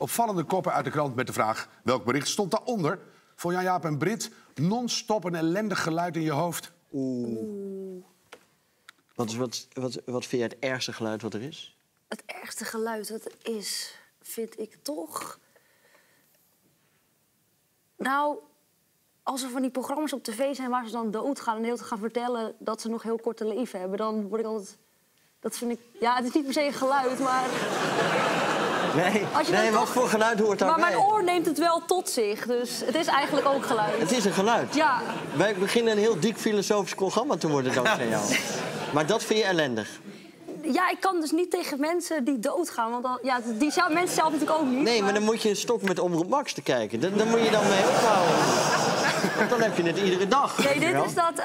opvallende koppen uit de krant met de vraag... welk bericht stond daaronder? Voor Jan-Jaap en Brit, non-stop een ellendig geluid in je hoofd. Wat vind jij het ergste geluid wat er is? Het ergste geluid wat er is, vind ik toch... Nou, als er van die programma's op tv zijn waar ze dan doodgaan... en heel te gaan vertellen dat ze nog heel korte leven hebben... dan word ik altijd... Dat vind ik... Ja, het is niet per se een geluid, maar... Nee, wat voor geluid hoort daarbij? Maar mijn oor neemt het wel tot zich, dus het is eigenlijk ook geluid. Het is een geluid? Ja. Wij beginnen een heel diep filosofisch programma te worden dankzij jou. Maar dat vind je ellendig? Ja, ik kan dus niet tegen mensen die doodgaan. Want dan, ja, mensen zelf natuurlijk ook niet. Nee, maar dan moet je een stok met Omroep Max te kijken. Daar moet je dan mee ophouden. Want dan heb je het iedere dag. Nee, dit is dat...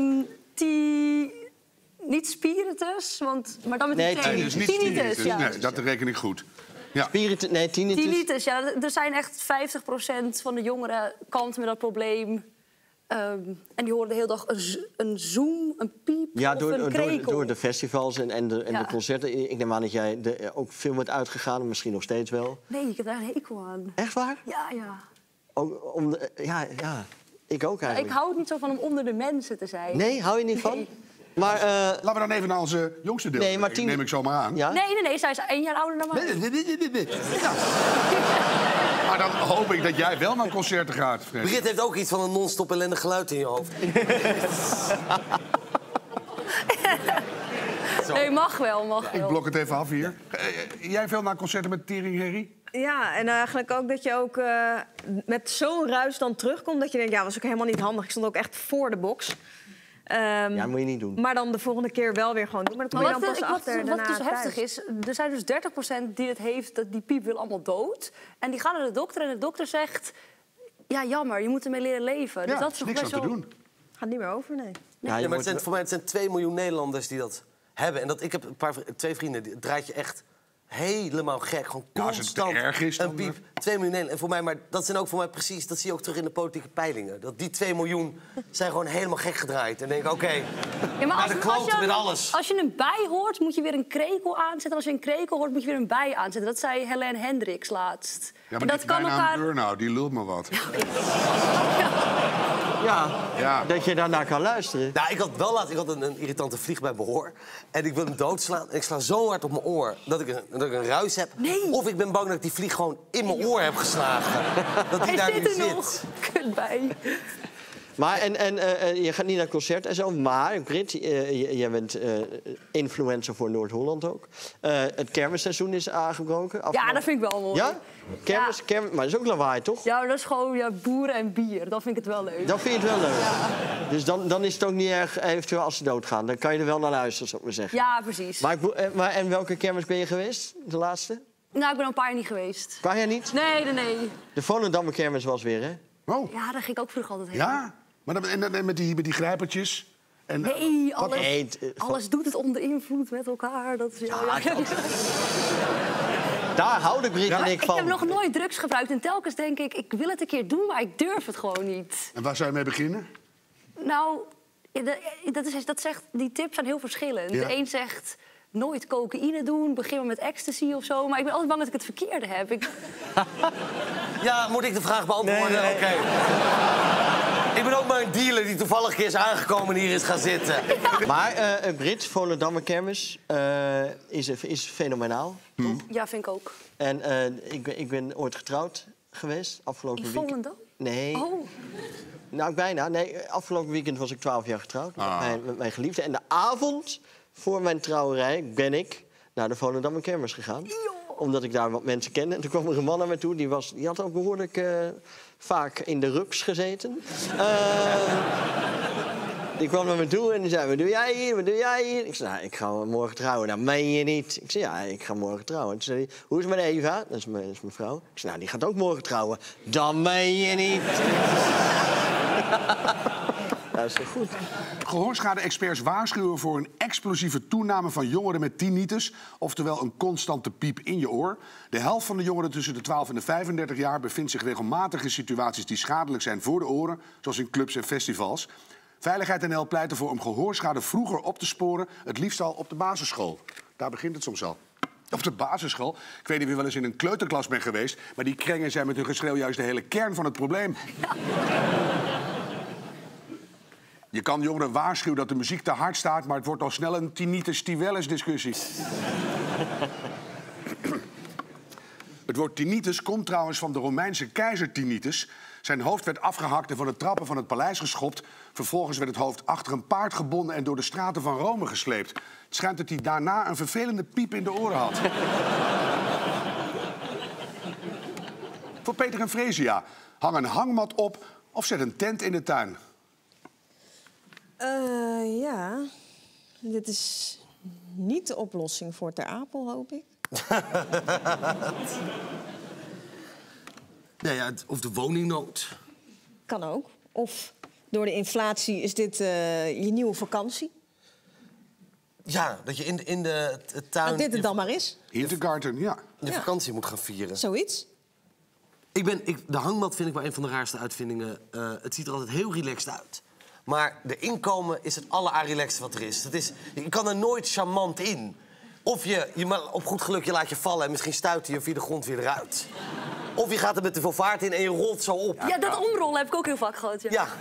Niet spiritus, maar dan met tinnitus. Tinnitus, ja. Nee, dat reken ik goed. Ja. Tinnitus. Tinnitus, ja. Er zijn echt 50% van de jongeren kampt met dat probleem. En die horen de hele dag een zoom, een piep of een krekel. Door de festivals en de concerten. Ik neem aan dat jij ook veel bent uitgegaan, misschien nog steeds wel. Nee, ik heb daar een hekel aan. Echt waar? Ja, ja. Ja, ik ook eigenlijk. Ik hou het niet zo van om onder de mensen te zijn. Nee, hou je niet van? Nee. Maar, laten we dan even naar onze jongste deel. Nee, maar neem ik zomaar aan. Ja? Nee, zij is 1 jaar ouder dan mij. Ja. Maar dan hoop ik dat jij wel naar concerten gaat. Brit heeft ook iets van een non-stop ellendig geluid in je hoofd. Nee, mag wel. Ik blok het even af hier. Jij veel naar concerten met Tering Herrie? Ja, en eigenlijk ook dat je ook met zo'n ruis dan terugkomt... dat je denkt, ja, was ook helemaal niet handig. Ik stond ook echt voor de box. Ja, dat moet je niet doen. Maar dan de volgende keer wel weer gewoon doen. Maar dat kom je dan pas achter. Wat dus heftig is, er zijn dus 30% die het heeft... dat die piep wil allemaal dood. En die gaan naar de dokter en de dokter zegt... ja, jammer, je moet ermee leren leven. Ja, dus dat is niks aan te doen. Gaat niet meer over, nee. Ja, maar voor mij zijn 2 miljoen Nederlanders die dat hebben. En ik heb 2 vrienden, die draait je echt... helemaal gek, gewoon constant. Als het te erg is, dan... Een piep, 2 miljoen Nederlanders. En voor mij, maar dat zijn ook voor mij precies... dat zie je ook terug in de politieke peilingen. Dat die 2 miljoen zijn gewoon helemaal gek gedraaid. En denk ik, oké, naar de kloten met alles. Als je een bij hoort, moet je weer een krekel aanzetten. Als je een krekel hoort, moet je weer een bij aanzetten. Dat zei Helen Hendricks laatst. Ja, maar dat kan elkaar... een burn-out, die lult maar wat. Ja, dat je daarnaar kan luisteren. Nou, ik had een irritante vlieg bij mijn oor. En ik wil hem doodslaan. En ik sla zo hard op mijn oor dat ik een ruis heb. Nee. Of ik ben bang dat ik die vlieg gewoon in mijn oor heb geslagen. Dat die daar nu zit. Nog. Kut bij. Maar je gaat niet naar concert en zo. Maar, Brit, jij bent influencer voor Noord-Holland ook. Het kermisseizoen is aangebroken. Ja, dat vind ik wel mooi. Ja? Kermis, maar dat is ook lawaai, toch? Ja, dat is gewoon boeren en bier. Dat vind ik het wel leuk. Dat vind je het wel leuk? Ja. Dus dan is het ook niet erg, eventueel als ze doodgaan. Dan kan je er wel naar luisteren, zou ik maar zeggen. Ja, precies. En welke kermis ben je geweest, de laatste? Nou, ik ben al een paar jaar niet geweest. Een paar jaar niet? Nee. De Volendammer kermis was weer, hè? Oh. Ja, daar ging ik ook vroeger altijd heen. Ja? Maar dan, met die grijpertjes? En, nee, alles doet het onder invloed met elkaar. Dat is, Daar houden Brit en ik van. Ik heb nog nooit drugs gebruikt en telkens denk ik wil het een keer doen, maar ik durf het gewoon niet. En waar zou je mee beginnen? Nou, die tips zijn heel verschillend. Ja. De een zegt nooit cocaïne doen, begin maar met ecstasy of zo. Maar ik ben altijd bang dat ik het verkeerde heb. Ja, moet ik de vraag beantwoorden? Nee. Oké. Ik ben ook maar een dealer die toevallig een keer is aangekomen en hier is gaan zitten. Maar Brit, Volendammer kermis is fenomenaal. Ja, vind ik ook. En ik ben ooit getrouwd geweest, afgelopen weekend. In Volendam? Nee. Oh. Nou, bijna. Nee, afgelopen weekend was ik 12 jaar getrouwd met mijn geliefde. En de avond voor mijn trouwerij ben ik naar de Volendammer kermis gegaan. Omdat ik daar wat mensen kende. En toen kwam er een man naar me toe, die had ook behoorlijk vaak in de rups gezeten. Die kwam naar me toe en die zei, wat doe jij hier? Ik zei, nou, ik ga morgen trouwen. Dat meen je niet. Ik zei, ja, ik ga morgen trouwen. Toen zei hij, hoe is het met Eva? Dat is mijn vrouw. Ik zei, nou, die gaat ook morgen trouwen. Dat meen je niet. Dat is toch goed. Gehoorschade-experts waarschuwen voor een explosieve toename van jongeren met tinnitus, oftewel een constante piep in je oor. De helft van de jongeren tussen de 12 en de 35 jaar bevindt zich regelmatig in situaties die schadelijk zijn voor de oren, zoals in clubs en festivals. Veiligheid NL pleit ervoor om gehoorschade vroeger op te sporen, het liefst al op de basisschool. Daar begint het soms al. Op de basisschool. Ik weet niet of je wel eens in een kleuterklas bent geweest... maar die krengen zijn met hun geschreeuw juist de hele kern van het probleem. Ja. Je kan jongeren waarschuwen dat de muziek te hard staat... maar het wordt al snel een tinnitus-tiwellus discussie. Het woord tinnitus komt trouwens van de Romeinse keizer Tinnitus. Zijn hoofd werd afgehakt en van de trappen van het paleis geschopt. Vervolgens werd het hoofd achter een paard gebonden en door de straten van Rome gesleept. Het schijnt dat hij daarna een vervelende piep in de oren had. Voor Peter en Fresia, hang een hangmat op of zet een tent in de tuin. Ja, dit is niet de oplossing voor Ter Apel, hoop ik. Nee, ja, of de woningnood. Kan ook. Of door de inflatie is dit je nieuwe vakantie. Ja, dat je in de tuin... Dat dit het dan maar is. Hintergarten, ja. Je vakantie moet gaan vieren. Zoiets. De hangmat vind ik wel een van de raarste uitvindingen. Het ziet er altijd heel relaxed uit. Maar de inkomen is het allerrelaxste wat er is. Je kan er nooit charmant in. Of je op goed geluk je laat je vallen en misschien stuit je via de grond weer eruit. Of je gaat er met te veel vaart in en je rolt zo op. Ja, dat omrollen heb ik ook heel vaak gehad. Ja. Ja.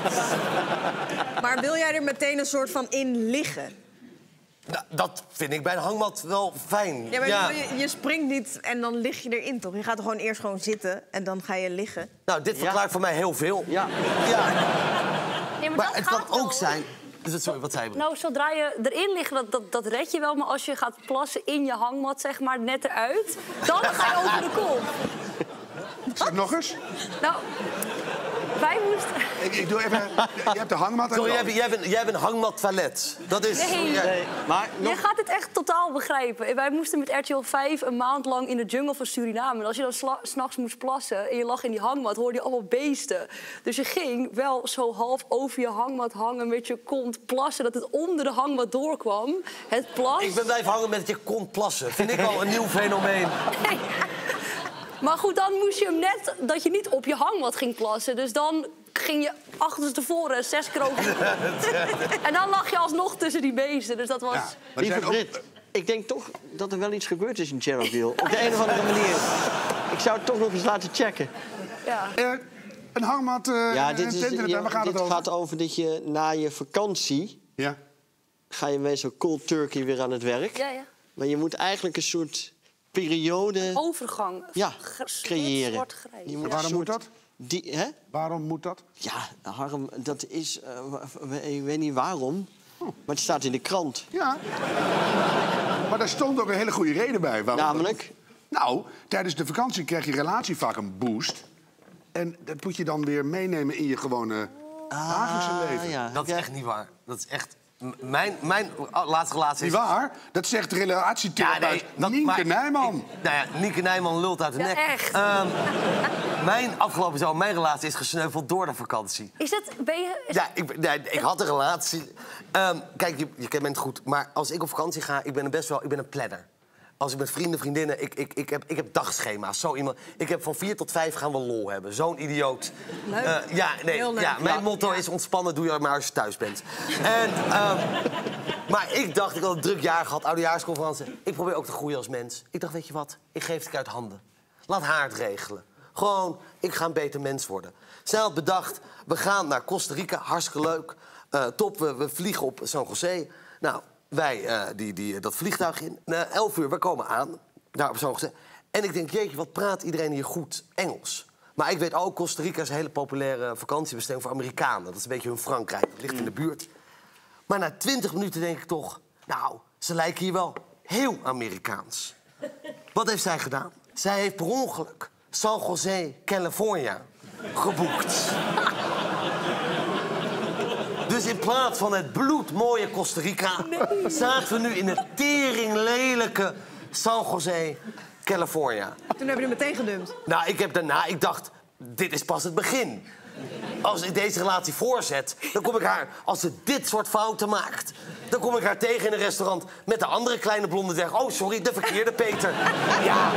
Maar wil jij er meteen een soort van in liggen? Nou, dat vind ik bij een hangmat wel fijn. Ja, maar je springt niet en dan lig je erin, toch? Je gaat er gewoon eerst zitten en dan ga je liggen. Nou, dit verklaart voor mij heel veel. Ja. Nee, Maar het kan ook zijn... Sorry, wat zei je? Nou, zodra je erin ligt, dat red je wel. Maar als je gaat plassen in je hangmat, zeg maar, net eruit... dan ga je over de kop. Zeg nog eens. Nou, wij moesten... Ik doe even... Je hebt de hangmat... Sorry, jij hebt een hangmat toilet. Dat is... Nee. Maar Je gaat het echt totaal begrijpen. Wij moesten met RTL 5 een maand lang in de jungle van Suriname. En als je dan 's nachts moest plassen en je lag in die hangmat, hoorde je allemaal beesten. Dus je ging wel zo half over je hangmat hangen met je kont plassen, dat het onder de hangmat doorkwam. Het plas... Ik ben blijven hangen met je kont plassen. Vind ik al een nieuw fenomeen. Nee. Maar goed, dan moest je hem net dat je niet op je hangmat ging plassen. Dus dan ging je achterstevoren 6 keer over. En dan lag je alsnog tussen die beesten. Dus dat was... Ja, maar lieve Brit, ik denk toch dat er wel iets gebeurd is in Chernobyl. Op de een of andere manier. Ik zou het toch nog eens laten checken. Ja. Een hangmat, Ja, een tent in de tuin, waar gaat het over? gaat over dat je na je vakantie... Ja. ga je meestal cold turkey weer aan het werk. Ja. Maar je moet eigenlijk een soort periode... Overgang. creëren. Zwart-grijs. Je moet Waarom moet dat? Hè? Waarom moet dat? Ja, Harm, dat is... ik weet niet waarom, maar het staat in de krant. Ja. Maar daar stond ook een hele goede reden bij. Waarom? Namelijk? Nou, tijdens de vakantie krijg je relatie vaak een boost. En dat moet je dan weer meenemen in je gewone dagelijkse leven. Ja. Dat is echt niet waar. Dat is echt... Mijn laatste relatie is... Niet waar? Dat zegt de relatietherapeut Nienke Nijman. Nienke Nijman lult uit de nek. Echt? Mijn relatie is gesneuveld door de vakantie. Is dat... Ik had een relatie. Kijk, je kent me niet goed. Maar als ik op vakantie ga, ik ben een planner. Als ik met vrienden, vriendinnen... Ik heb dagschema's. Zo iemand. Ik heb van 4 tot 5 gaan we lol hebben. Zo'n idioot. Leuk. Heel leuk. Mijn motto is ontspannen, doe je maar als je thuis bent. Maar ik dacht, ik had een druk jaar gehad, oudejaarsconferentie. Ik probeer ook te groeien als mens. Ik dacht, weet je wat? Ik geef het uit handen. Laat haar het regelen. Gewoon, ik ga een beter mens worden. Zij had bedacht, we gaan naar Costa Rica. Hartstikke leuk. Top, we vliegen op San José. Nou... Wij dat vliegtuig in. 11 uur, we komen aan. Daar op San José. En ik denk, jeetje, wat praat iedereen hier goed Engels. Maar ik weet ook, Costa Rica is een hele populaire vakantiebestemming voor Amerikanen. Dat is een beetje hun Frankrijk. Dat ligt in de buurt. Maar na 20 minuten denk ik toch... Nou, ze lijken hier wel heel Amerikaans. Wat heeft zij gedaan? Zij heeft per ongeluk San José, California geboekt. Dus in plaats van het bloedmooie Costa Rica... zaten we nu in het teringlelijke San José, California. Toen heb je er meteen gedumpt. Nou, ik dacht, dit is pas het begin. Als ik deze relatie voorzet, dan kom ik haar... Als ze dit soort fouten maakt... dan kom ik haar tegen in een restaurant met de andere kleine blonde dwerg. Oh, sorry, de verkeerde Peter. Ja.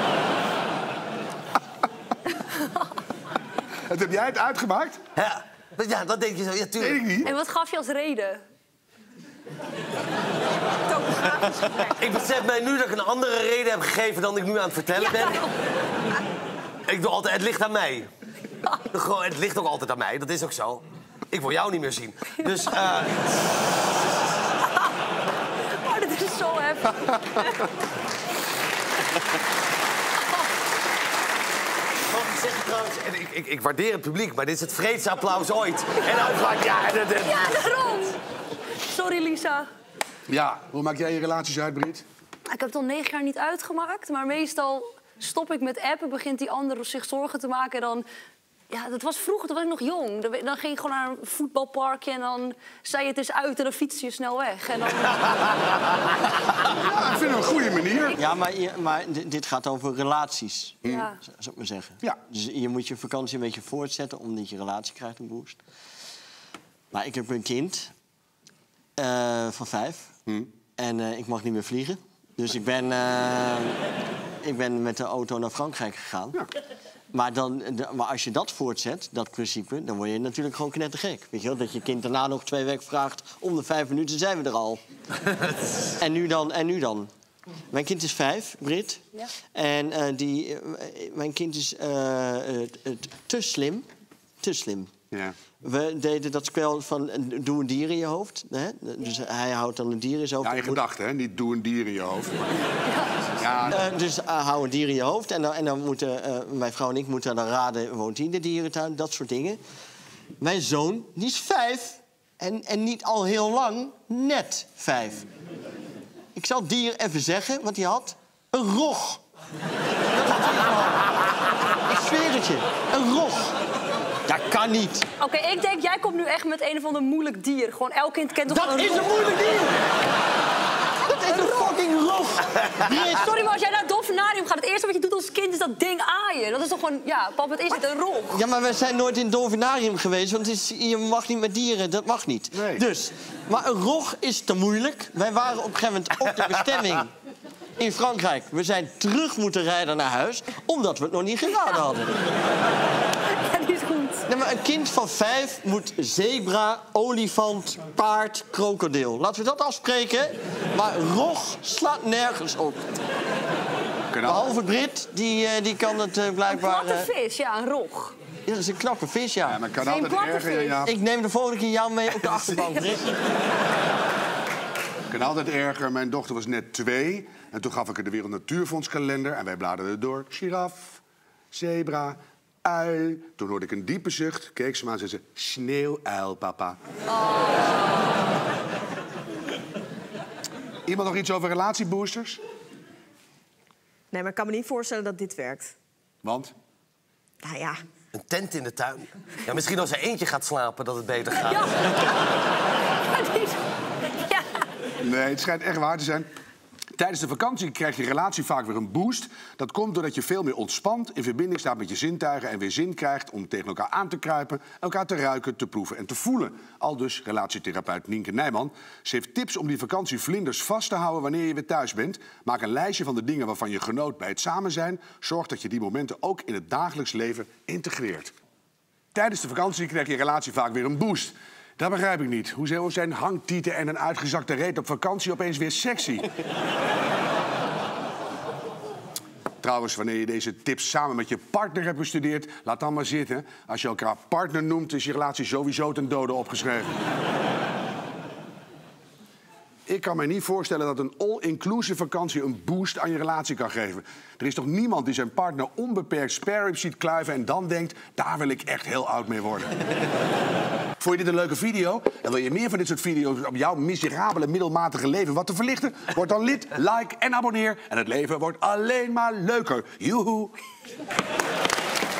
En heb jij het uitgemaakt? Ja, dat denk je zo. Ja, tuurlijk. Weet ik niet. En wat gaf je als reden? Topo Ik besef mij nu dat ik een andere reden heb gegeven dan ik nu aan het vertellen ben. Ik doe altijd, het ligt aan mij. Gewoon, het ligt ook altijd aan mij, dat is ook zo. Ik wil jou niet meer zien. Dus, Oh, dit is zo heftig. Mag ik zeggen trouwens, en ik waardeer het publiek, maar dit is het vreedste applaus ooit. En dan vaak, ja... Ja, daarom. Sorry, Lisa. Ja, hoe maak jij je relaties uit, Brit? Ik heb het al 9 jaar niet uitgemaakt, maar meestal stop ik met appen, begint die ander zich zorgen te maken en dan... Ja, dat was vroeger, toen was ik nog jong. Dan ging ik gewoon naar een voetbalparkje en dan zei je het eens uit en dan fietste je snel weg. En dan... Ja, ik vind het een goede manier. Ja, maar dit gaat over relaties, Ja. zou ik maar zeggen. Ja. Dus je moet je vakantie een beetje voortzetten, omdat je relatie krijgt een boost. Maar ik heb een kind van 5 en ik mag niet meer vliegen. Dus ik ben met de auto naar Frankrijk gegaan. Ja. Maar als je dat voortzet, dat principe, dan word je natuurlijk gewoon knettergek. Weet je wel? Dat je kind daarna nog 2 weken vraagt... om de 5 minuten zijn we er al. En nu dan? Mijn kind is 5, Brit. Ja. En mijn kind is te slim. Te slim. Ja. We deden dat spel van doe een dier in je hoofd. Hè? Dus hij houdt dan een dier in zijn hoofd. Ja, in gedachten, hè? Niet doe een dier in je hoofd. Ja, Dus hou een dier in je hoofd. En dan moeten mijn vrouw en ik moeten dan raden... woont hij in de dierentuin, dat soort dingen. Mijn zoon, die is 5. En niet al heel lang, net 5. Ik zal het dier even zeggen, want hij had een rog. Dat had hij gewoon. Ik zweer het je, een rog. Dat kan niet. Oké, ik denk, jij komt nu echt met een of ander moeilijk dier. Gewoon elk kind kent toch Dat gewoon is een moeilijk dier! Dat is een fucking rog! Sorry, maar als jij naar het dolfinarium gaat... het eerste wat je doet als kind is dat ding aaien. Dat is toch gewoon... Ja, pap, wat is het? Een rog. Ja, maar we zijn nooit in het dolfinarium geweest, want je mag niet met dieren, dat mag niet. Nee. Dus, maar een rog is te moeilijk. Wij waren op een gegeven moment op de bestemming in Frankrijk. We zijn terug moeten rijden naar huis, omdat we het nog niet geraden hadden. Ja, die is goed. Nee, maar een kind van 5 moet zebra, olifant, paard, krokodil. Laten we dat afspreken. Maar rog slaat nergens op. Behalve Brit, die kan het blijkbaar... Platte vis, ja, een rog. Ja, dat is een knappe vis, ja. Ja, maar kan Geen altijd platte erger, vis. ja. Ik neem de volgende keer jou mee op de achterbank, Brit. Kan altijd erger. Mijn dochter was net 2. En toen gaf ik haar de Wereld Natuurfondskalender. En wij bladerden door. Giraf, zebra, ui. Toen hoorde ik een diepe zucht. Keek ze me aan en zei ze... Sneeuwuil, papa. Iemand nog iets over relatieboosters? Nee, maar ik kan me niet voorstellen dat dit werkt. Want? Nou ja, Een tent in de tuin. Ja, misschien als er eentje gaat slapen dat het beter gaat. Ja. Ja, die is... Ja. Nee, het schijnt echt waar te zijn. Tijdens de vakantie krijgt je relatie vaak weer een boost. Dat komt doordat je veel meer ontspant, in verbinding staat met je zintuigen... en weer zin krijgt om tegen elkaar aan te kruipen... elkaar te ruiken, te proeven en te voelen. Aldus relatietherapeut Nienke Nijman. Ze heeft tips om die vakantie vlinders vast te houden wanneer je weer thuis bent. Maak een lijstje van de dingen waarvan je genoot bij het samen zijn. Zorg dat je die momenten ook in het dagelijks leven integreert. Tijdens de vakantie krijgt je relatie vaak weer een boost. Dat begrijp ik niet. Hoezo zijn hangtieten en een uitgezakte reet op vakantie opeens weer sexy? Trouwens, wanneer je deze tips samen met je partner hebt bestudeerd... laat dan maar zitten. Als je elkaar partner noemt, is je relatie sowieso ten dode opgeschreven. Ik kan me niet voorstellen dat een all-inclusive vakantie een boost aan je relatie kan geven. Er is toch niemand die zijn partner onbeperkt spare ribs ziet kluiven... en dan denkt, daar wil ik echt heel oud mee worden. Vond je dit een leuke video? En wil je meer van dit soort video's om jouw miserabele, middelmatige leven wat te verlichten? Word dan lid, like en abonneer. En het leven wordt alleen maar leuker. Joehoe!